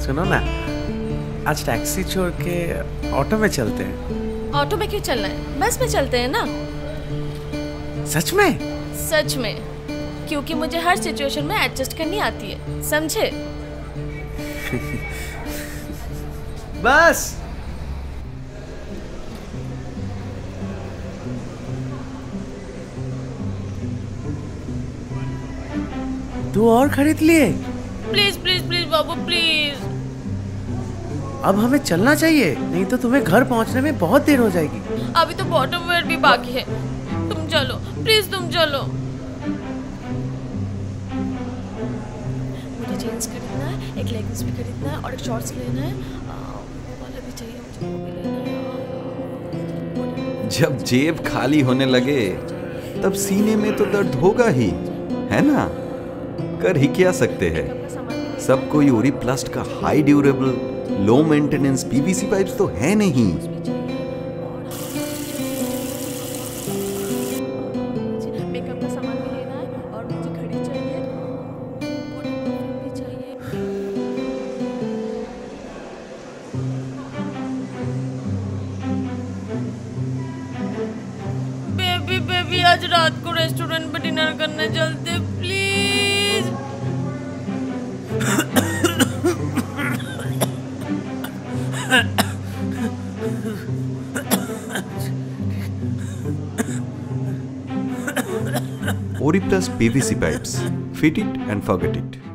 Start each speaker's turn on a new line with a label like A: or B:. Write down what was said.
A: सुनो ना, आज टैक्सी छोड़ के ऑटो में चलते हैं।
B: ऑटो में क्यों चलना है, बस में चलते हैं ना।
A: सच में?
B: सच में, क्योंकि मुझे हर सिचुएशन में एडजस्ट करनी आती है, समझे?
A: बस तू और खरीद लिए?
B: प्लीज प्लीज प्लीज बाबू प्लीज।
A: अब हमें चलना चाहिए, नहीं तो तुम्हें घर पहुंचने में बहुत देर हो जाएगी।
B: अभी तो बॉटम वेयर भी बाकी है, तुम चलो प्लीज, तुम चलो। मुझे जीन्स खरीदना है, एक लेगिंग्स भी खरीदना है और एक शॉर्ट्स लेना है, वो वाला भी चाहिए मुझे, वो भी लेना है।
C: जब जेब खाली होने लगे तब सीने में तो दर्द होगा ही, है ना? कर ही क्या सकते हैं। सब कोई ओरिप्लास्ट का high durable low maintenance PVC pipes तो है नहीं।
B: मेकअप का सामान भी लेना है और मुझे घड़ी चाहिए, भी चाहिए। बेबी बेबी आज रात को रेस्टोरेंट पे डिनर करने चलते please.
C: Oriplast PVC pipes. Fit it and forget it.